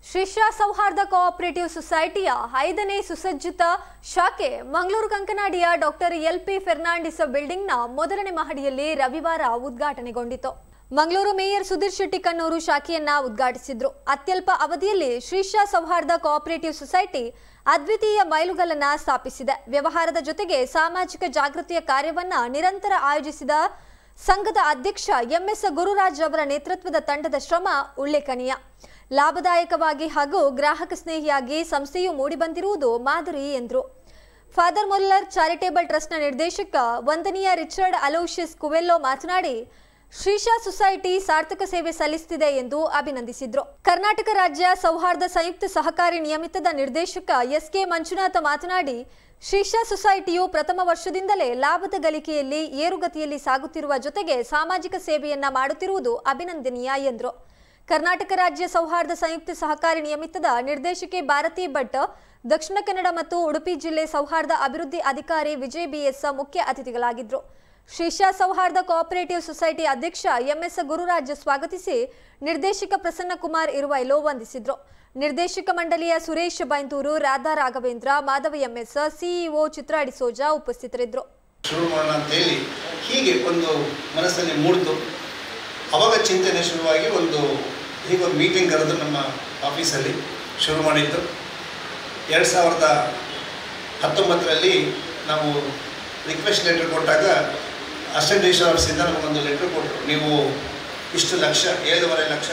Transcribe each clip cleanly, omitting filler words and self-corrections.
ಶ್ರೀಶಾ ಸೌಹಾರ್ದ ಕೋಆಪರೇಟಿವ್ ಸೊಸೈಟಿಯ 5ನೇ ಸುಸಜ್ಜಿತ ಶಾಖೆ ಮಂಗಳೂರು ಕಂಕನಾಡಿಯ ಡಾಕ್ಟರ್ ಎಲ್.ಪಿ. ಫೆರ್ನಾಂಡಿಸ್ ಬಿಲ್ಡಿಂಗ್ನ ಮೊದಲನೇ ಮಹಡಿಯಲ್ಲಿ ರವಿವಾರ ಉದ್ಘಾಟನೆಗೊಂಡಿತು. ಮಂಗಳೂರು ಮೇಯರ್ ಸುಧೀರ್ ಶೆಟ್ಟಿ ಕಣ್ಣೂರು ಶಾಖೆಯನ್ನ ಉದ್ಘಾಟಿಸಿದ್ರು. ಅತ್ಯಲ್ಪ ಅವಧಿಯಲ್ಲಿ ಶ್ರೀಶಾ ಸೌಹಾರ್ದ ಕೋಆಪರೇಟಿವ್ ಸೊಸೈಟಿ ಅದ್ವಿತೀಯ ಮೈಲುಗಲ್ಲನ್ನ ಸ್ಥಾಪಿಸಿದೆ. ವ್ಯವಹಾರದ ಜೊತೆಗೆ ಸಾಮಾಜಿಕ ಜಾಗೃತಿಯ ಕಾರ್ಯವನ್ನ ನಿರಂತರ ಆಯೋಜಿಸಿದ ಸಂಘದ ಅಧ್ಯಕ್ಷ ಎಂ.ಎಸ್. ಗುರುರಾಜ್ ಅವರ ನೇತೃತ್ವದ ತಂಡದ ಶ್ರಮ ಉಲ್ಲೇಖನೀಯ. ಲಾಭದಾಯಕವಾಗಿ ಹಾಗೂ ಗ್ರಾಹಕ ಸ್ನೇಹಿಯಾಗಿ ಸಂಸ್ಥೆಯು ಮೂಡಿಬಂದಿರುವುದು ಮಾದರಿ ಎಂದರು. ಫಾದರ್ ಮುಲ್ಲರ್ ಚಾರಿಟೇಬಲ್ ಟ್ರಸ್ಟ್ನ ನಿರ್ದೇಶಕ ವಂದನೀಯ ರಿಚರ್ಡ್ ಅಲೋಷಿಯಸ್ ಕುವೆಲ್ಲೋ ಮಾತನಾಡಿ, ಶ್ರೀಶಾ ಸೊಸೈಟಿ ಸಾರ್ಥಕ ಸೇವೆ ಸಲ್ಲಿಸುತ್ತಿದೆ ಎಂದು ಅಭಿನಂದಿಸಿದ್ರು. ಕರ್ನಾಟಕ ರಾಜ್ಯ ಸೌಹಾರ್ದ ಸಂಯುಕ್ತ ಸಹಕಾರಿ ನಿಯಮಿತದ ನಿರ್ದೇಶಕ ಎಸ್.ಕೆ. ಮಂಜುನಾಥ ಮಾತನಾಡಿ, ಶ್ರೀಶಾ ಸೊಸೈಟಿಯು ಪ್ರಥಮ ವರ್ಷದಿಂದಲೇ ಲಾಭದ ಗಳಿಕೆಯಲ್ಲಿ ಏರುಗತಿಯಲ್ಲಿ ಸಾಗುತ್ತಿರುವ ಜೊತೆಗೆ ಸಾಮಾಜಿಕ ಸೇವೆಯನ್ನ ಮಾಡುತ್ತಿರುವುದು ಅಭಿನಂದನೀಯ ಎಂದರು. ಕರ್ನಾಟಕ ರಾಜ್ಯ ಸೌಹಾರ್ದ ಸಂಯುಕ್ತ ಸಹಕಾರಿ ನಿಯಮಿತದ ನಿರ್ದೇಶಕಿ ಭಾರತಿ ಭಟ್, ದಕ್ಷಿಣ ಕನ್ನಡ ಮತ್ತು ಉಡುಪಿ ಜಿಲ್ಲೆ ಸೌಹಾರ್ದ ಅಭಿವೃದ್ಧಿ ಅಧಿಕಾರಿ ವಿಜಯ್ ಬಿ.ಎಸ್. ಮುಖ್ಯ ಅತಿಥಿಗಳಾಗಿದ್ದರು. ಶ್ರೀಶಾ ಸೌಹಾರ್ದ ಕೋಆಪರೇಟಿವ್ ಸೊಸೈಟಿ ಅಧ್ಯಕ್ಷ ಎಂ.ಎಸ್. ಗುರುರಾಜ್ ಸ್ವಾಗತಿಸಿ ನಿರ್ದೇಶಕ ಪ್ರಸನ್ನ ಕುಮಾರ್ ಇರುವೈಲೋ ವಂದಿಸಿದ್ರು. ನಿರ್ದೇಶಕ ಮಂಡಳಿಯ ಸುರೇಶ್ ಬೈಂದೂರು, ರಾಧಾ ರಾಘವೇಂದ್ರ, ಮಾಧವ ಎಂ.ಎಸ್., ಸಿಇಒ ಚಿತ್ರಾ ಡಿಸೋಜಾ ಉಪಸ್ಥಿತರಿದ್ದರು. ಶುರು ಮಾಡೋಣ ಅಂತ ಹೇಳಿ ಹೀಗೆ ಒಂದು ಮನಸ್ಸಲ್ಲಿ ಮೂಡಿತು. ಅವಾಗ ಚಿಂತನೆ ಶುರುವಾಗಿ ಹೀಗೊಂದು ಮೀಟಿಂಗ್ ಕರೆದು ನಮ್ಮ ಆಫೀಸಲ್ಲಿ ಶುರು ಮಾಡಿದ್ದು. 2019ರಲ್ಲಿ ನಾವು ರಿಕ್ವೆಸ್ಟ್ ಲೆಟರ್ ಕೊಟ್ಟಾಗ ಅಸಿಸ್ಟೆಂಟ್ ರಿಜಿಸ್ಟ್ರಾರ್ ಆಫೀಸಿಂದ ನಮಗೊಂದು ಲೆಟರ್ ಕೊಟ್ಟರು. ನೀವು ಇಷ್ಟು ಲಕ್ಷ 7.5 ಲಕ್ಷ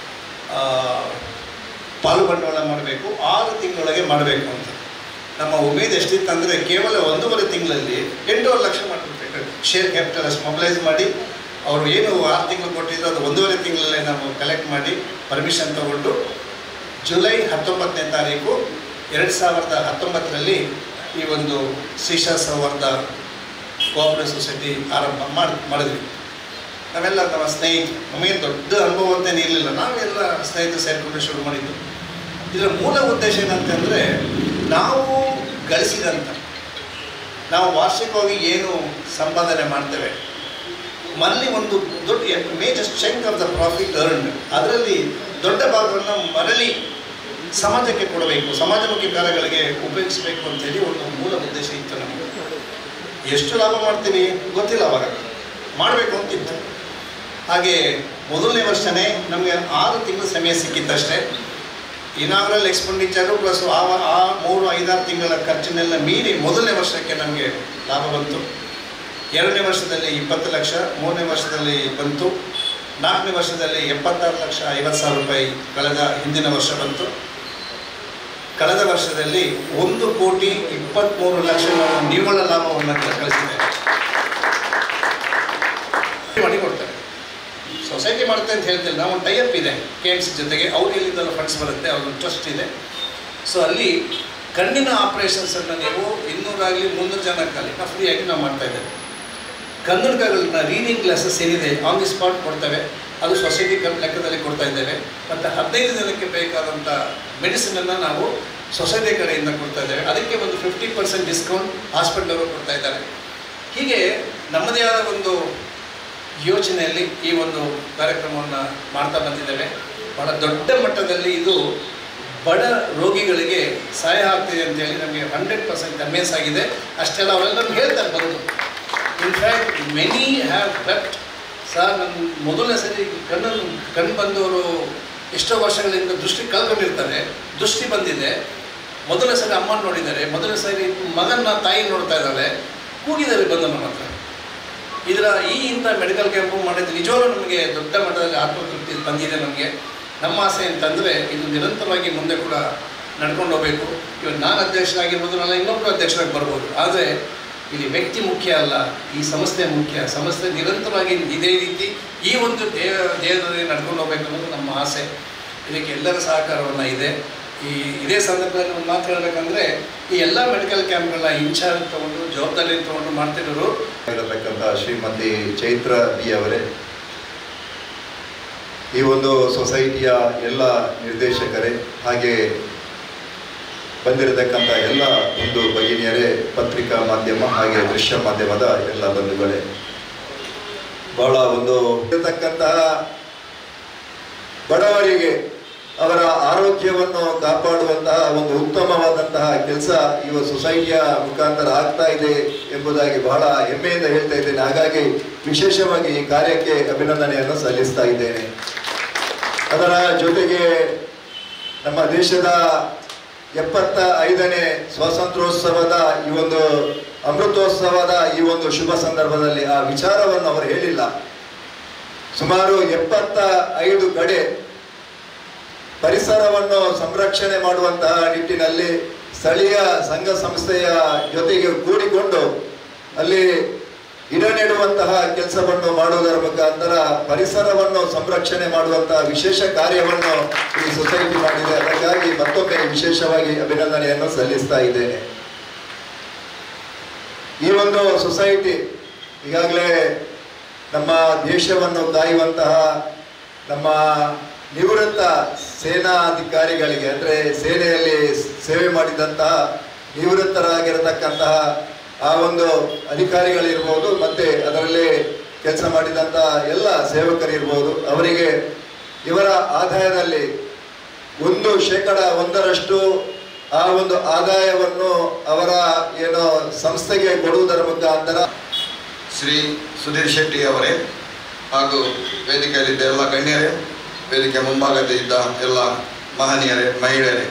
ಪಾಲು ಬಂಡವಾಳ ಮಾಡಬೇಕು, 6 ತಿಂಗಳೊಳಗೆ ಮಾಡಬೇಕು ಅಂತ. ನಮ್ಮ ಉಮೇದು ಎಷ್ಟಿತ್ತಂದರೆ ಕೇವಲ 1.5 ತಿಂಗಳಲ್ಲಿ 8.5 ಲಕ್ಷ ಮಾಡಿಬಿಡ್ಬೇಕು. ಶೇರ್ ಕ್ಯಾಪಿಟಲ್ ಅಷ್ಟು ಮೊಬಿಲೈಸ್ ಮಾಡಿ ಅವರು ಏನು 6 ತಿಂಗಳು ಕೊಟ್ಟಿದ್ರು ಅದು 1.5 ತಿಂಗಳಲ್ಲೇ ನಾವು ಕಲೆಕ್ಟ್ ಮಾಡಿ ಪರ್ಮಿಷನ್ ತಗೊಂಡು ಜುಲೈ 19ನೇ ತಾರೀಕು 2019ರಲ್ಲಿ ಈ ಒಂದು ಶ್ರೀಶಾ ಸೌಹಾರ್ದ ಕೋಆಪರೇಟಿವ್ ಸೊಸೈಟಿ ಆರಂಭ ಮಾಡಿದ್ವಿ. ನಾವೆಲ್ಲ ನಮ್ಮ ಸ್ನೇಹಿತರು, ನಮಗೇನು ದೊಡ್ಡ ಅನುಭವ ಅಂತೇನು ಇರಲಿಲ್ಲ, ನಾವೆಲ್ಲ ಸ್ನೇಹಿತರು ಸೇರಿಕೊಂಡು ಶುರು ಮಾಡಿದ್ದು. ಇದರ ಮೂಲ ಉದ್ದೇಶ ಏನಂತಂದರೆ, ನಾವು ಗಳಿಸಿದಂಥ ನಾವು ವಾರ್ಷಿಕವಾಗಿ ಏನು ಸಂಪಾದನೆ ಮಾಡ್ತೇವೆ, ಮಲ್ಲಿ ಒಂದು ದೊಡ್ಡ major chunk of the profit earned, ಅದರಲ್ಲಿ ದೊಡ್ಡ ಭಾಗವನ್ನು ಮರಳಿ ಸಮಾಜಕ್ಕೆ ಕೊಡಬೇಕು, ಸಮಾಜಮುಖಿ ಕಾರ್ಯಗಳಿಗೆ ಉಪಯೋಗಿಸಬೇಕು ಅಂತೇಳಿ ಒಂದು ಮೂಲ ಉದ್ದೇಶ ಇತ್ತು ನಮಗೆ. ಎಷ್ಟು ಲಾಭ ಮಾಡ್ತೀವಿ ಗೊತ್ತಿಲ್ಲ, ಅವಾಗ ಮಾಡಬೇಕು ಅಂತಿತ್ತು. ಹಾಗೆ ಮೊದಲನೇ ವರ್ಷವೇ ನಮಗೆ 6 ತಿಂಗಳು ಸಮಯ ಸಿಕ್ಕಿತ್ತಷ್ಟೇ. ಇನಾಗ್ರಲ್ ಎಕ್ಸ್ಪೆಂಡಿಚರು ಪ್ಲಸ್ ಆ 3-5-6 ತಿಂಗಳ ಖರ್ಚಿನೆಲ್ಲ ಮೀರಿ ಮೊದಲನೇ ವರ್ಷಕ್ಕೆ ನಮಗೆ ಲಾಭ ಬಂತು. 2ನೇ ವರ್ಷದಲ್ಲಿ 20 ಲಕ್ಷ, 3ನೇ ವರ್ಷದಲ್ಲಿ ಬಂತು, 4ನೇ ವರ್ಷದಲ್ಲಿ 76,50,000 ರೂಪಾಯಿ ಕಳೆದ ಹಿಂದಿನ ವರ್ಷ ಬಂತು. ಕಳೆದ ವರ್ಷದಲ್ಲಿ 1,23,00,000 ನಾವು ನಿವ್ವಳ ಲಾಭವನ್ನು ಕಳಿಸಿದ್ದೇವೆ. ಮಾಡಿಕೊಡ್ತಾರೆ, ಸೊಸೈಟಿ ಮಾಡುತ್ತೆ ಅಂತ ಹೇಳ್ತಿಲ್ಲ, ನಾವು ಒಂದು ಟೈಅಪ್ ಇದೆ KMC ಜೊತೆಗೆ, ಅವ್ರು ಎಲ್ಲಿಂದೆಲ್ಲ ಫಂಡ್ಸ್ ಬರುತ್ತೆ, ಅವ್ರದ್ದು ಟ್ರಸ್ಟ್ ಇದೆ. ಸೊ ಅಲ್ಲಿ ಕಣ್ಣಿನ ಆಪ್ರೇಷನ್ಸನ್ನು ನೀವು 200 ಆಗಲಿ 300 ಜನಕ್ಕಾಗಲಿ ನಾವು ಫ್ರೀಯಾಗಿ ನಾವು ಮಾಡ್ತಾಯಿದ್ದೇವೆ. ಕನ್ನಡಕಗಳನ್ನ ರೀಡಿಂಗ್ ಕ್ಲಾಸಸ್ ಏನಿದೆ ಆನ್ ದಿ ಸ್ಪಾಟ್ ಕೊಡ್ತೇವೆ, ಅದು ಸೊಸೈಟಿ ಲೆಕ್ಕದಲ್ಲಿ ಕೊಡ್ತಾ ಇದ್ದೇವೆ. ಮತ್ತು 15 ದಿನಕ್ಕೆ ಬೇಕಾದಂಥ ಮೆಡಿಸಿನನ್ನು ನಾವು ಸೊಸೈಟಿ ಕಡೆಯಿಂದ ಕೊಡ್ತಾ ಇದ್ದೇವೆ. ಅದಕ್ಕೆ ಒಂದು 50% ಡಿಸ್ಕೌಂಟ್ ಹಾಸ್ಪಿಟಲ್ ಕೊಡ್ತಾ ಇದ್ದಾರೆ. ಹೀಗೆ ನಮ್ಮದೇ ಆದ ಒಂದು ಯೋಚನೆಯಲ್ಲಿ ಈ ಒಂದು ಕಾರ್ಯಕ್ರಮವನ್ನು ಮಾಡ್ತಾ ಬಂದಿದ್ದೇವೆ. ಬಹಳ ದೊಡ್ಡ ಮಟ್ಟದಲ್ಲಿ ಇದು ಬಡ ರೋಗಿಗಳಿಗೆ ಸಹಾಯ ಆಗ್ತಿದೆ ಅಂತೇಳಿ ನಮಗೆ 100% ಕನ್ವಿನ್ಸ್ ಆಗಿದೆ. ಅಷ್ಟೆಲ್ಲ ಅವರೆಲ್ಲ ನಮ್ಗೆ ಹೇಳ್ತಾರೆ ಬಂದು. In fact many have wept. Sir, ನನ್ನ ಮೊದಲನೇ ಸರಿ ಕಣ್ಣು ಬಂದವರು ಎಷ್ಟೋ ವರ್ಷಗಳಿಂದ ದೃಷ್ಟಿ ಕಳ್ಕೊಂಡಿರ್ತಾರೆ, ದೃಷ್ಟಿ ಬಂದಿದೆ, ಮೊದಲನೇ ಸರಿ ಅಮ್ಮ ನೋಡಿದ್ದಾರೆ, ಮೊದಲನೇ ಸರಿ ಮಗನ ತಾಯಿ ನೋಡ್ತಾ ಇದ್ದಾಳೆ, ಕೂಗಿದ್ದಾರೆ ಬಂದು ನಮ್ಮ ಹತ್ರ. ಇಂಥ ಮೆಡಿಕಲ್ ಕ್ಯಾಂಪು ಮಾಡಿದ್ದು ನಿಜವಾಗ್ಲೂ ನಮಗೆ ದೊಡ್ಡ ಮಟ್ಟದಲ್ಲಿ ಆತ್ಮತೃಪ್ತಿ ಬಂದಿದೆ. ನಮ್ಮ ಆಸೆ ಅಂತಂದರೆ ಇದು ನಿರಂತರವಾಗಿ ಮುಂದೆ ಕೂಡ ನಡ್ಕೊಂಡು ಹೋಗಬೇಕು. ಇವಾಗ ನಾನು ಅಧ್ಯಕ್ಷರಾಗಿರ್ಬೋದು, ನಾನು ಇನ್ನೊಬ್ಬರು ಅಧ್ಯಕ್ಷರಾಗಿ ಬರ್ಬೋದು, ಆದರೆ ಇಲ್ಲಿ ವ್ಯಕ್ತಿ ಮುಖ್ಯ ಅಲ್ಲ, ಈ ಸಂಸ್ಥೆ ಮುಖ್ಯ. ಸಂಸ್ಥೆ ನಿರಂತರವಾಗಿ ಇದೇ ರೀತಿ ಈ ಒಂದು ದೇಹದಲ್ಲಿ ನಡ್ಕೊಂಡು ಹೋಗ್ಬೇಕು ಅನ್ನೋದು ನಮ್ಮ ಆಸೆ. ಇದಕ್ಕೆ ಎಲ್ಲರ ಸಹಕಾರವನ್ನು ಇದೇ ಸಂದರ್ಭದಲ್ಲಿ ಒಂದು ಮಾತು ಹೇಳಬೇಕಂದ್ರೆ, ಈ ಎಲ್ಲ ಮೆಡಿಕಲ್ ಕ್ಯಾಂಪ್ಗಳನ್ನ ಇನ್ಚಾರ್ಜ್ ತೊಗೊಂಡು ಜವಾಬ್ದಾರಿ ತೊಗೊಂಡು ಮಾಡ್ತಿರೋರು ಇರತಕ್ಕಂಥ ಶ್ರೀಮತಿ ಚೈತ್ರ ಬಿ ಅವರೇ, ಈ ಒಂದು ಸೊಸೈಟಿಯ ಎಲ್ಲ ನಿರ್ದೇಶಕರೇ, ಹಾಗೆ ಬಂದಿರತಕ್ಕಂಥ ಎಲ್ಲ ಒಂದು ಭಗಿನಿಯರೇ, ಪತ್ರಿಕಾ ಮಾಧ್ಯಮ ಹಾಗೆ ದೃಶ್ಯ ಮಾಧ್ಯಮದ ಎಲ್ಲ ಬಂಧುಗಳೇ, ಬಹಳ ಇರತಕ್ಕಂತಹ ಬಡವರಿಗೆ ಅವರ ಆರೋಗ್ಯವನ್ನು ಕಾಪಾಡುವಂತಹ ಒಂದು ಉತ್ತಮವಾದಂತಹ ಕೆಲಸ ಈ ಸೊಸೈಟಿಯ ಮುಖಾಂತರ ಆಗ್ತಾ ಇದೆ ಎಂಬುದಾಗಿ ಬಹಳ ಹೆಮ್ಮೆಯಿಂದ ಹೇಳ್ತಾ ಇದ್ದೇನೆ. ಹಾಗಾಗಿ ವಿಶೇಷವಾಗಿ ಈ ಕಾರ್ಯಕ್ಕೆ ಅಭಿನಂದನೆಯನ್ನು ಸಲ್ಲಿಸ್ತಾ ಇದ್ದೇನೆ. ಅದರ ಜೊತೆಗೆ ನಮ್ಮ ದೇಶದ 75ನೇ ಸ್ವಾತಂತ್ರ್ಯೋತ್ಸವದ ಈ ಒಂದು ಅಮೃತೋತ್ಸವದ ಈ ಒಂದು ಶುಭ ಸಂದರ್ಭದಲ್ಲಿ ಆ ವಿಚಾರವನ್ನು ಅವರು ಹೇಳಿಲ್ಲ. ಸುಮಾರು 75 ಕಡೆ ಪರಿಸರವನ್ನು ಸಂರಕ್ಷಣೆ ಮಾಡುವಂತಹ ನಿಟ್ಟಿನಲ್ಲಿ ಸ್ಥಳೀಯ ಸಂಘ ಸಂಸ್ಥೆಯ ಜೊತೆಗೆ ಕೂಡಿಕೊಂಡು ಅಲ್ಲಿ ಗಿಡ ನೆಡುವಂತಹ ಕೆಲಸವನ್ನು ಮಾಡುವುದರ ಮುಖಾಂತರ ಪರಿಸರವನ್ನು ಸಂರಕ್ಷಣೆ ಮಾಡುವಂತಹ ವಿಶೇಷ ಕಾರ್ಯವನ್ನು ಈ ಸೊಸೈಟಿ ಮಾಡಿದೆ. ಅದಕ್ಕಾಗಿ ಮತ್ತೊಮ್ಮೆ ವಿಶೇಷವಾಗಿ ಅಭಿನಂದನೆಯನ್ನು ಸಲ್ಲಿಸ್ತಾ ಇದ್ದೇನೆ. ಈ ಒಂದು ಸೊಸೈಟಿ ಈಗಾಗಲೇ ನಮ್ಮ ದೇಶವನ್ನು ಕಾಯುವಂತಹ ನಮ್ಮ ನಿವೃತ್ತ ಸೇನಾಧಿಕಾರಿಗಳಿಗೆ, ಅಂದರೆ ಸೇನೆಯಲ್ಲಿ ಸೇವೆ ಮಾಡಿದಂತಹ ನಿವೃತ್ತರಾಗಿರತಕ್ಕಂತಹ ಆ ಒಂದು ಅಧಿಕಾರಿಗಳಿರ್ಬೋದು, ಮತ್ತೆ ಅದರಲ್ಲಿ ಕೆಲಸ ಮಾಡಿದಂತಹ ಎಲ್ಲ ಸೇವಕರಿರ್ಬೋದು, ಅವರಿಗೆ ಇವರ ಆದಾಯದಲ್ಲಿ 1% ಆ ಒಂದು ಆದಾಯವನ್ನು ಅವರ ಏನು ಸಂಸ್ಥೆಗೆ ಕೊಡುವುದರ ಮುಖಾಂತರ ಶ್ರೀ ಸುಧೀರ್ ಶೆಟ್ಟಿ ಅವರೇ ಹಾಗೂ ವೇದಿಕೆಯಲ್ಲಿದ್ದ ಎಲ್ಲ ಗಣ್ಯರೇ, ವೇದಿಕೆ ಮುಂಭಾಗದಲ್ಲಿ ಇದ್ದ ಎಲ್ಲ ಮಹನೀಯರೇ, ಮಹಿಳೆಯರೇ,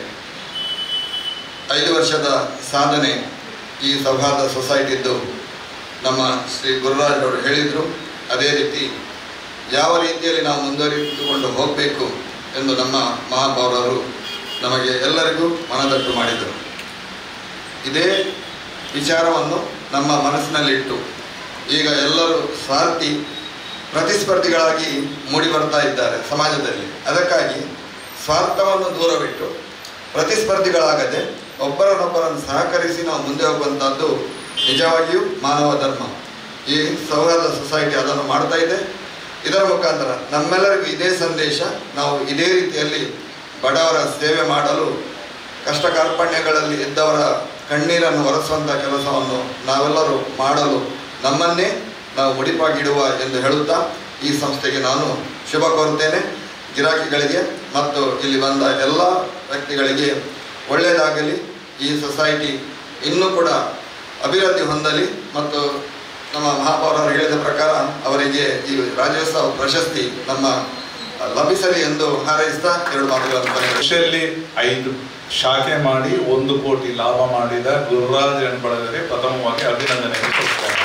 5 ವರ್ಷದ ಸಾಧನೆ ಈ ಸೌಹಾರ್ದ ಸೊಸೈಟಿದ್ದು ನಮ್ಮ ಶ್ರೀ ಗುರುರಾಜ್ ಅವರು ಹೇಳಿದರು. ಅದೇ ರೀತಿ ಯಾವ ರೀತಿಯಲ್ಲಿ ನಾವು ಮುಂದುವರಿದುಕೊಂಡು ಹೋಗಬೇಕು ಎಂದು ನಮ್ಮ ಮಹಾಪೌರರು ನಮಗೆ ಎಲ್ಲರಿಗೂ ಮನದಟ್ಟು ಮಾಡಿದರು. ಇದೇ ವಿಚಾರವನ್ನು ನಮ್ಮ ಮನಸ್ಸಿನಲ್ಲಿಟ್ಟು ಈಗ ಎಲ್ಲರೂ ಸ್ವಾರ್ಥಿ ಪ್ರತಿಸ್ಪರ್ಧಿಗಳಾಗಿ ಮೂಡಿ ಬರ್ತಾ ಇದ್ದಾರೆ ಸಮಾಜದಲ್ಲಿ. ಅದಕ್ಕಾಗಿ ಸ್ವಾರ್ಥವನ್ನು ದೂರವಿಟ್ಟು ಪ್ರತಿಸ್ಪರ್ಧಿಗಳಾಗದೆ ಒಬ್ಬರನ್ನೊಬ್ಬರನ್ನು ಸಹಕರಿಸಿ ನಾವು ಮುಂದೆ ಹೋಗುವಂಥದ್ದು ನಿಜವಾಗಿಯೂ ಮಾನವ ಧರ್ಮ. ಈ ಸೌಹಾರ್ದ ಸೊಸೈಟಿ ಅದನ್ನು ಮಾಡ್ತಾ ಇದೆ. ಇದರ ಮುಖಾಂತರ ನಮ್ಮೆಲ್ಲರಿಗೂ ಇದೇ ಸಂದೇಶ, ನಾವು ಇದೇ ರೀತಿಯಲ್ಲಿ ಬಡವರ ಸೇವೆ ಮಾಡಲು, ಕಷ್ಟ ಕಾರ್ಪಣ್ಯಗಳಲ್ಲಿ ಇದ್ದವರ ಕಣ್ಣೀರನ್ನು ಒರೆಸುವಂಥ ಕೆಲಸವನ್ನು ನಾವೆಲ್ಲರೂ ಮಾಡಲು ನಮ್ಮನ್ನೇ ನಾವು ಮುಡಿಪಾಗಿಡುವ ಎಂದು ಹೇಳುತ್ತಾ ಈ ಸಂಸ್ಥೆಗೆ ನಾನು ಶುಭ ಕೋರುತ್ತೇನೆ. ಗಿರಾಕಿಗಳಿಗೆ ಮತ್ತು ಇಲ್ಲಿ ಬಂದ ಎಲ್ಲ ವ್ಯಕ್ತಿಗಳಿಗೆ ಒಳ್ಳೆಯದಾಗಲಿ. ಈ ಸೊಸೈಟಿ ಇನ್ನೂ ಕೂಡ ಅಭಿವೃದ್ಧಿ ಹೊಂದಲಿ ಮತ್ತು ನಮ್ಮ ಮಹಾಪೌರರು ಹೇಳಿದ ಪ್ರಕಾರ ಅವರಿಗೆ ಈ ರಾಜ್ಯೋತ್ಸವ ಪ್ರಶಸ್ತಿ ನಮ್ಮ ಲಭಿಸಲಿ ಎಂದು ಹಾರೈಸ್ತಾ 2 ಮಾತುಗಳನ್ನು ಕೃಷಿಯಲ್ಲಿ 5 ಶಾಖೆ ಮಾಡಿ 1 ಕೋಟಿ ಲಾಭ ಮಾಡಿದ ಗುರುರಾಜ್ ಎನ್ಬಳಗರೆ ಪ್ರಥಮವಾಗಿ ಅಭಿನಂದನೆಯನ್ನು ಕೊಡ್ತಾರೆ.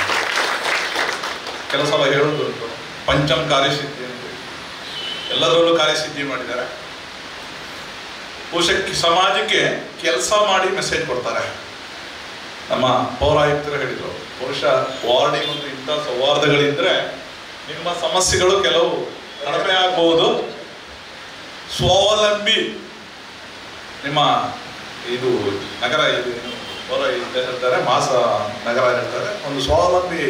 ಕೆಲವು ಸಲ ಹೇಳುವುದುಂಟು ಪಂಚಮ್ ಕಾರ್ಯಸಿದ್ಧಿ ಅಂತ, ಎಲ್ಲದರಲ್ಲೂ ಕಾರ್ಯಸಿದ್ಧಿ ಮಾಡಿದ್ದಾರೆ. ಬಹುಶಃ ಸಮಾಜಕ್ಕೆ ಕೆಲಸ ಮಾಡಿ ಮೆಸೇಜ್ ಕೊಡ್ತಾರೆ. ನಮ್ಮ ಪೌರಾಯುಕ್ತರು ಹೇಳಿದರು, ಬಹುಶಃ ವಾರ್ಡಿಗೆ ಒಂದು ಇಂಥ ಸೌಹಾರ್ದಗಳಿದ್ರೆ ನಿಮ್ಮ ಸಮಸ್ಯೆಗಳು ಕೆಲವು ಕಡಿಮೆ ಆಗಬಹುದು. ಸ್ವಾವಲಂಬಿ ನಿಮ್ಮ ಇದು ನಗರ ಇದು ಹೇಳ್ತಾರೆ, ಮಾಸ ನಗರ ಹೇಳ್ತಾರೆ, ಒಂದು ಸ್ವಾವಲಂಬಿ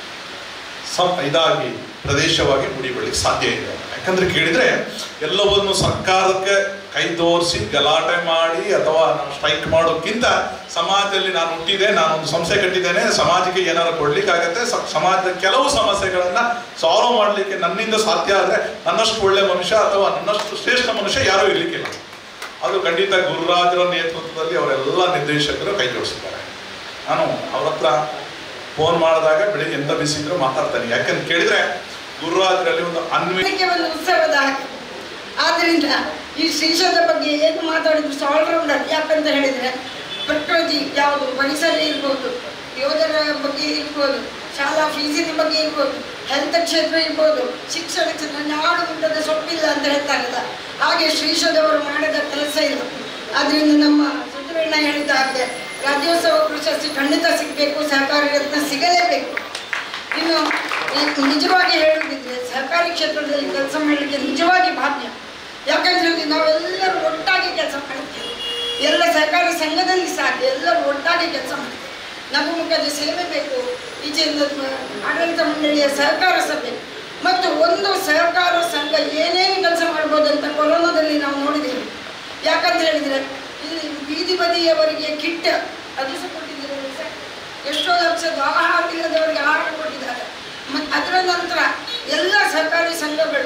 ಇದಾಗಿ ಪ್ರದೇಶವಾಗಿ ಮುಡಿಬೀಳಲಿಕ್ಕೆ ಸಾಧ್ಯ ಇದೆ. ಯಾಕಂದ್ರೆ ಕೇಳಿದ್ರೆ ಎಲ್ಲವನ್ನು ಸರ್ಕಾರಕ್ಕೆ ಕೈ ತೋರಿಸಿ ಗಲಾಟೆ ಮಾಡಿ ಅಥವಾ ನಾವು ಸ್ಟ್ರೈಕ್ ಮಾಡೋಕ್ಕಿಂತ ಸಮಾಜದಲ್ಲಿ ನಾನು ಹುಟ್ಟಿದೆ, ನಾನೊಂದು ಸಂಸ್ಥೆ ಕಟ್ಟಿದ್ದೇನೆ, ಸಮಾಜಕ್ಕೆ ಏನಾದ್ರು ಕೊಡ್ಲಿಕ್ಕಾಗತ್ತೆ, ಸಮಾಜದ ಕೆಲವು ಸಮಸ್ಯೆಗಳನ್ನ ಸಾಲ್ವ್ ಮಾಡಲಿಕ್ಕೆ ನನ್ನಿಂದ ಸಾಧ್ಯ ಆದರೆ ನನ್ನಷ್ಟು ಒಳ್ಳೆ ಮನುಷ್ಯ ಅಥವಾ ನನ್ನಷ್ಟು ಶ್ರೇಷ್ಠ ಮನುಷ್ಯ ಯಾರೂ ಇರ್ಲಿಕ್ಕಿಲ್ಲ. ಅದು ಖಂಡಿತ ಗುರುರಾಜರ ನೇತೃತ್ವದಲ್ಲಿ ಅವರೆಲ್ಲ ನಿರ್ದೇಶಕರು ಕೈ ಜೋಡಿಸಿದ್ದಾರೆ. ನಾನು ಅವ್ರ ಹತ್ರ ಫೋನ್ ಮಾಡಿದಾಗ ಬೆಳಿಗ್ಗೆ ಎಂತ ಬಿಸಿದ್ರು ಮಾತಾಡ್ತಾನೆ. ಯಾಕಂತ ಕೇಳಿದ್ರೆ ಗುರುರಾಜರಲ್ಲಿ ಒಂದು ಒಂದು ಉತ್ಸವದ ಹಾಗೆ. ಆದ್ರಿಂದ ಈ ಶ್ರೀಶದ ಬಗ್ಗೆ ಏನು ಮಾತಾಡಿದ್ರು ಆಲ್ರೌಂಡರ್. ಯಾಕಂತ ಹೇಳಿದ್ರೆ ಪ್ರಕೃತಿ ಯಾವುದು, ಪರಿಸರ ಇರ್ಬೋದು, ಯೋಧರ ಬಗ್ಗೆ ಇರ್ಬೋದು, ಶಾಲಾ ಫೀಸಿನ ಬಗ್ಗೆ ಇರ್ಬೋದು, ಹೆಲ್ತ್ ಕ್ಷೇತ್ರ ಇರ್ಬೋದು, ಶಿಕ್ಷಣ ಕ್ಷೇತ್ರ, ನಾಡು ಮುಟ್ಟದ ಸೊಪ್ಪಿಲ್ಲ ಅಂತ ಹೇಳ್ತಾರಲ್ಲ, ಹಾಗೆ ಶ್ರೀಶದವರು ಮಾಡಿದ ಕೆಲಸ ಇದು. ಆದ್ರಿಂದ ನಮ್ಮ ಸುಧೀರಣ್ಣ ಹೇಳಿದ ಹಾಗೆ ರಾಜ್ಯೋತ್ಸವ ಪ್ರಶಸ್ತಿ ಖಂಡಿತ ಸಿಗಬೇಕು, ಸಹಕಾರಿ ರತ್ನ ಸಿಗಲೇಬೇಕು. ಇನ್ನು ನಿಜವಾಗಿ ಹೇಳುವುದಿದ್ರೆ ಸಹಕಾರಿ ಕ್ಷೇತ್ರದಲ್ಲಿ ಕೆಲಸ ಮಾಡಲಿಕ್ಕೆ ನಿಜವಾಗಿ ಭಾಗ್ಯ. ಯಾಕಂದ್ರೆ ನಾವೆಲ್ಲರೂ ಒಟ್ಟಾಗಿ ಕೆಲಸ ಮಾಡ್ತೇವೆ, ಎಲ್ಲ ಸಹಕಾರಿ ಸಂಘದಲ್ಲಿ ಸಾಧ್ಯ, ಎಲ್ಲರೂ ಒಟ್ಟಾಗಿ ಕೆಲಸ ಮಾಡ್ತೇವೆ. ನಗುಮುಖದ ಸೇವೆ ಬೇಕು, ಈಚೆಯಿಂದ ಆಡಳಿತ ಮಂಡಳಿಯ ಸಹಕಾರ ಸಭೆ ಮತ್ತು ಒಂದು ಸಹಕಾರ ಸಂಘ ಏನೇನು ಕೆಲಸ ಮಾಡ್ಬೋದು ಅಂತ ಕೊರೋನಾದಲ್ಲಿ ನಾವು ನೋಡಿದ್ದೇವೆ. ಯಾಕಂತ ಹೇಳಿದರೆ ಇಲ್ಲಿ ಬೀದಿ ಬದಿಯವರಿಗೆ ಕಿಟ್ ಅದು ಸಹ ಕೊಟ್ಟಿದ್ದಾರೆ, ಎಷ್ಟೋ ಲಕ್ಷದ ಆಹಾರ ಇಲ್ಲದವರಿಗೆ ಆಹಾರ ಕೊಟ್ಟಿದ್ದಾರೆ. ಮತ್ತು ಅದರ ನಂತರ ಎಲ್ಲ ಸಹಕಾರಿ ಸಂಘಗಳು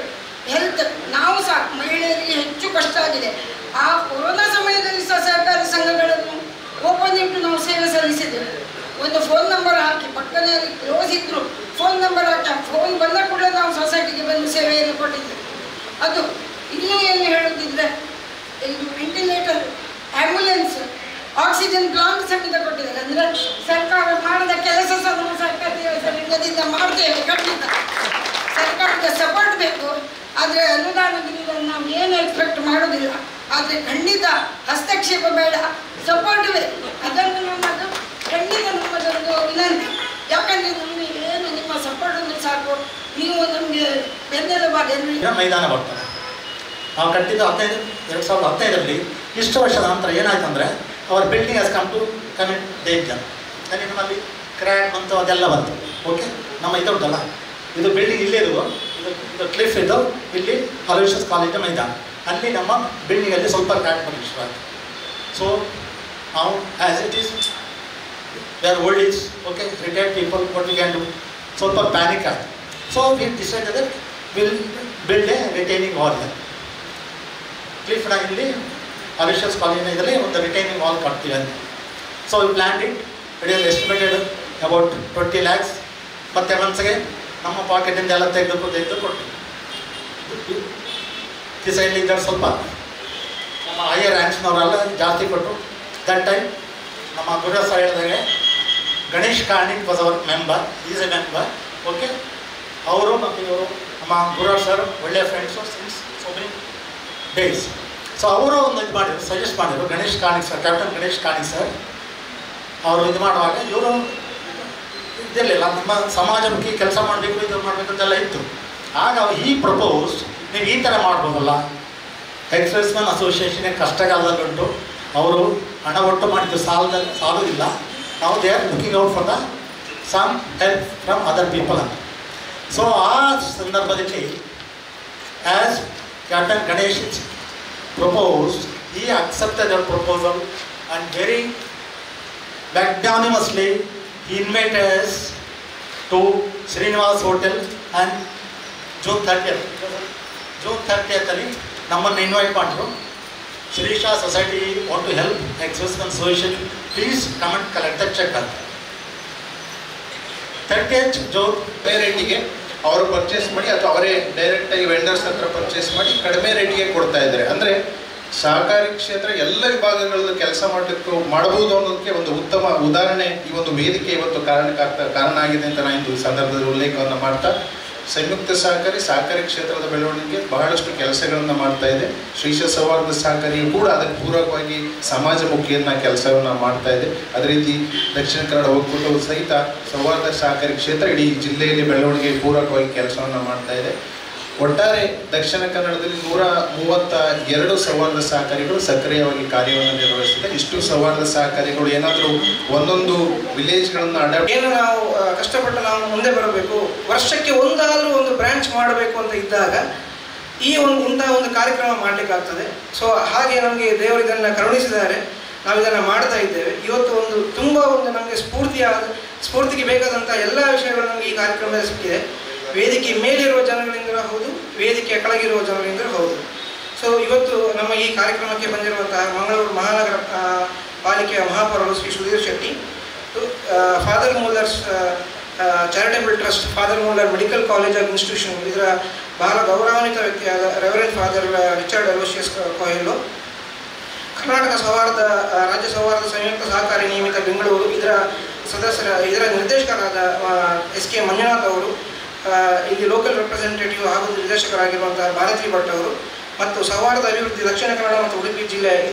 ಹೆಲ್ತ್ ನಾವು ಸಹ ಮಹಿಳೆಯರಿಗೆ ಹೆಚ್ಚು ಕಷ್ಟ ಆಗಿದೆ. ಆ ಕೊರೋನಾ ಸಮಯದಲ್ಲಿ ಸಹ ಸಹಕಾರಿ ಸಂಘಗಳನ್ನು ಓಪನ್ ಇಟ್ಟು ನಾವು ಸೇವೆ ಸಲ್ಲಿಸಿದ್ದೇವೆ. ಒಂದು ಫೋನ್ ನಂಬರ್ ಹಾಕಿ, ಪಕ್ಕದಲ್ಲಿ ಕ್ಲೋಸ್ ಇದ್ರು ಫೋನ್ ನಂಬರ್ ಹಾಕಿ, ಫೋನ್ ಬಂದ ಕೂಡ ನಾವು ಸೊಸೈಟಿಗೆ ಬಂದು ಸೇವೆಯನ್ನು ಕೊಟ್ಟಿದ್ದೇವೆ. ಅದು ಇನ್ನೂ ಏನು ಹೇಳುತ್ತಿದ್ರೆ, ಇದು ವೆಂಟಿಲೇಟರ್, ಆಂಬ್ಯುಲೆನ್ಸ್, ಆಕ್ಸಿಜನ್ ಪ್ಲಾಂಟ್ ಸಮೇತ ಕೊಟ್ಟಿದ್ದಾರೆ. ಅಂದರೆ ಸರ್ಕಾರ ಮಾಡಿದ ಕೆಲಸ ಸಹ ನಾವು ಸರ್ಕಾರಿ ಸಂಘದಿಂದ ಮಾಡ್ತೇವೆ. ಖಂಡಿತ ಸರ್ಕಾರದ ಸಪೋರ್ಟ್ ಬೇಕು. ಆದರೆ ಅನುದಾನದಿಂದ ನಾವು ಏನು ಎಕ್ಸ್ಪೆಕ್ಟ್ ಮಾಡೋದಿಲ್ಲ. ಆದರೆ ಖಂಡಿತ ಹಸ್ತಕ್ಷೇಪ ಬೇಡ, ಸಪೋರ್ಟ್ ಬೇಕು. ಅದನ್ನು ನಮ್ಮದು ಖಂಡಿತ ನಮ್ಮದೊಂದು ವಿನಂತಿ. ಯಾಕಂದರೆ ನಮಗೆ ಏನು ನಿಮ್ಮ ಸಪೋರ್ಟ್ ಒಂದು ಸಾಕು. ನೀವು ನಮಗೆ ಬೆನ್ನೆಲುಬಾಗಿ ಮೈದಾನ ಬರ್ತದೆ. ನಾವು ಕಟ್ಟಿದ್ದು 2015ರಲ್ಲಿ. ಇಷ್ಟು ವರ್ಷದ ನಂತರ ಏನಾಯ್ತು ಅಂದರೆ, our building has come to commit danger. ನಮ್ಮಲ್ಲಿ ಕ್ರ್ಯಾಕ್ ಬಂತು, ಅದೆಲ್ಲ ಬಂತು. ಓಕೆ, ನಮ್ಮ ಇದು ಉಂಟಲ್ಲ, ಇದು ಬಿಲ್ಡಿಂಗ್ ಇಲ್ಲೇ ಇದು ಕ್ಲಿಫ್ ಇದು, ಇಲ್ಲಿ ಅಲೋಷಿಯಸ್ ಕಾಲೇಜ್ ಮೈದಾನ, ಅಲ್ಲಿ ನಮ್ಮ ಬಿಲ್ಡಿಂಗಲ್ಲಿ ಸ್ವಲ್ಪ ಕ್ರ್ಯಾಕ್ ಬಂದು ಶುರುವಾಯಿತು. ಸೊ ನಾವು as it is there old is okay retired people what we can do, ಸ್ವಲ್ಪ ಪ್ಯಾನಿಕ್ ಆಯಿತು. So we decided that will build a retaining wall. ಕ್ಲಿಫ್ನ ಇಲ್ಲಿ ಅಲೋಷಿಯಸ್ ಕಾಲೇಜಿನ ಇದರಲ್ಲಿ ಒಂದು ರಿಟೈನಿಂಗ್ ವಾಲ್ ಕಟ್ತೀವಿ ಅಂತ. So we plan it is estimated about 20 lakhs. ಮತ್ತು ಮನ್ಸಿಗೆ ನಮ್ಮ ಪಾಕೆಟಿಂದ ಎಲ್ಲ ತೆಗೆದು ಕೊಟ್ಟು ಈ ಸೈಡ್ಲಿ ಇದ್ದಾರೆ ಸ್ವಲ್ಪ ನಮ್ಮ ಹೈಯರ್ ರ್ಯಾಂಕ್ಸ್ನವರೆಲ್ಲ ಜಾಸ್ತಿ ಕೊಟ್ಟು. ದಟ್ ಟೈಮ್ ನಮ್ಮ ಗುರು ಸರ್ ಹೇಳಿದಾಗೆ Ganesh Karnik was our member, is a member. Okay, ಅವರು ಮತ್ತು ಇವರು ನಮ್ಮ ಗುರು ಸರ್ ಒಳ್ಳೆಯ friends since so many days. So ಅವರು ಒಂದು ಇದು ಮಾಡಿದ್ರು, ಸಜೆಸ್ಟ್ ಮಾಡಿದರು. Ganesh Karnik sir, captain Ganesh Karnik sir ಅವರು ಇದು ಮಾಡುವಾಗ ಇವರು ಇದಿರಲಿಲ್ಲ, ನಮ್ಮ ಸಮಾಜಮುಖಿ ಕೆಲಸ ಮಾಡಬೇಕು, ಇದು ಮಾಡಬೇಕು ಅಂತೆಲ್ಲ ಇತ್ತು. ಆಗ ಈ ಪ್ರಪೋಸ್, ನೀವು ಈ ಥರ ಮಾಡ್ಬೋದಲ್ಲ, ಎಕ್ಸ್‌ಸರ್ವಿಸ್‌ಮೆನ್ ಅಸೋಸಿಯೇಷನ್ ಕಷ್ಟಕಾಲದಲ್ಲುಂಟು, ಅವರು ಹಣ ಒಟ್ಟು ಮಾಡಿದ್ದು ಸಾಲುವುದಿಲ್ಲ, ನಾವು they are looking out for the some help from other people ಅಂತ. ಸೊ ಆ ಸಂದರ್ಭದಲ್ಲಿ as captain Ganesh proposed, he accepted the proposal and very magnanimously he invited us to Srinivas Hotel and June 30th ಅಲ್ಲಿ ನಮ್ಮನ್ನು invite ಮಾಡಿದ್ರು. Shreesha society want to help ex servicemen association, please come and collect the cheque ಅಂತ. 30th June ರೇಟಿಗೆ ಅವರು purchase ಮಾಡಿ ಅಥವಾ ಅವರೇ ಡೈರೆಕ್ಟಾಗಿ ವೆಂಡರ್ಸ್ ಹತ್ರ ಪರ್ಚೇಸ್ ಮಾಡಿ ಕಡಿಮೆ ರೇಟಿಗೆ ಕೊಡ್ತಾ ಇದ್ದಾರೆ. ಅಂದರೆ ಸಹಕಾರಿ ಕ್ಷೇತ್ರ ಎಲ್ಲ ವಿಭಾಗಗಳಲ್ಲಿ ಕೆಲಸ ಮಾಡಬಹುದು ಅನ್ನೋದಕ್ಕೆ ಒಂದು ಉತ್ತಮ ಉದಾಹರಣೆ ಈ ಒಂದು ವೇದಿಕೆ ಇವತ್ತು ಕಾರಣ ಆಗಿದೆ ಅಂತ ನಾನು ಇಂದು ಸಂದರ್ಭದಲ್ಲಿ ಉಲ್ಲೇಖವನ್ನು ಮಾಡ್ತಾ, ಸಂಯುಕ್ತ ಸಹಕಾರಿ ಕ್ಷೇತ್ರದ ಬೆಳವಣಿಗೆ ಬಹಳಷ್ಟು ಕೆಲಸಗಳನ್ನು ಮಾಡ್ತಾ ಇದೆ. ಶ್ರೀಶಾ ಸೌಹಾರ್ದ ಸಹಕಾರಿಯು ಕೂಡ ಅದಕ್ಕೆ ಪೂರಕವಾಗಿ ಸಮಾಜಮುಖಿಯನ್ನು ಕೆಲಸವನ್ನು ಮಾಡ್ತಾ ಇದೆ. ಅದೇ ರೀತಿ ದಕ್ಷಿಣ ಕನ್ನಡ ಒಕ್ಕೂಟವು ಸಹಿತ ಸೌಹಾರ್ದ ಸಹಕಾರಿ ಕ್ಷೇತ್ರ ಇಡೀ ಜಿಲ್ಲೆಯಲ್ಲಿ ಬೆಳವಣಿಗೆ ಪೂರಕವಾಗಿ ಕೆಲಸವನ್ನು ಮಾಡ್ತಾ ಇದೆ. ಒಟ್ಟಾರೆ ದಕ್ಷಿಣ ಕನ್ನಡದಲ್ಲಿ 132 ಸೌಹಾರ್ದ ಸಹಕಾರಿಗಳು ಸಕ್ರಿಯವಾಗಿ ಕಾರ್ಯವನ್ನು ನಿರ್ವಹಿಸಿದೆ. ಇಷ್ಟು ಸೌಹಾರ್ದ ಸಹಕಾರಿಗಳು ಏನಾದರೂ ಒಂದೊಂದು ವಿಲೇಜ್ಗಳನ್ನು ಏನು ನಾವು ಕಷ್ಟಪಟ್ಟು ನಾವು ಮುಂದೆ ಬರಬೇಕು, ವರ್ಷಕ್ಕೆ ಒಂದಾದರೂ ಒಂದು ಬ್ರಾಂಚ್ ಮಾಡಬೇಕು ಅಂತ ಇದ್ದಾಗ ಇಂತಹ ಒಂದು ಕಾರ್ಯಕ್ರಮ ಮಾಡಲಿಕ್ಕಾಗ್ತದೆ. ಸೊ ಹಾಗೆ ನಮಗೆ ದೇವರು ಇದನ್ನು ಕರುಣಿಸಿದ್ದಾರೆ, ನಾವು ಇದನ್ನು ಮಾಡ್ತಾ ಇದ್ದೇವೆ. ಇವತ್ತು ತುಂಬ ನಮಗೆ ಸ್ಫೂರ್ತಿಗೆ ಬೇಕಾದಂಥ ಎಲ್ಲ ವಿಷಯಗಳು ನಮಗೆ ಈ ಕಾರ್ಯಕ್ರಮದಲ್ಲಿ ಸಿಕ್ಕಿದೆ. ವೇದಿಕೆ ಮೇಲಿರುವ ಜನಗಳಿಂದ ಹೌದು, ವೇದಿಕೆಯ ಕೆಳಗಿರುವ ಜನರಿಂದ ಹೌದು. ಸೊ ಇವತ್ತು ನಮ್ಮ ಈ ಕಾರ್ಯಕ್ರಮಕ್ಕೆ ಬಂದಿರುವಂತಹ ಮಂಗಳೂರು ಮಹಾನಗರ ಪಾಲಿಕೆಯ ಮಹಾಪೌರರು Shri Sudhir Shetty, father Muller's charitable trust, father Muller medical college of institution, ಇದರ ಬಹಳ ಗೌರವಾನ್ವಿತ ವ್ಯಕ್ತಿಯಾದ reverend father Richard Aloysius Coelho, Karnataka ರಾಜ್ಯ ಸೌಹಾರ್ದ ಸಂಯುಕ್ತ ಸಹಕಾರಿ ನಿಯಮಿತ ಬೆಂಗಳೂರು, ಇದರ ನಿರ್ದೇಶಕರಾದ SK ಮಂಜುನಾಥ್ ಅವರು, ಇಲ್ಲಿ ಲೋಕಲ್ ರೆಪ್ರೆಸೆಂಟೇಟಿವ್ ಹಾಗೂ ನಿರ್ದೇಶಕರಾಗಿರುವಂತಹ ಭಾರತಿ ಭಟ್ ಅವರು, ಮತ್ತು ಸೌಹಾರ್ದ ಅಭಿವೃದ್ಧಿ ದಕ್ಷಿಣ ಕನ್ನಡ ಮತ್ತು ಉಡುಪಿ ಜಿಲ್ಲೆ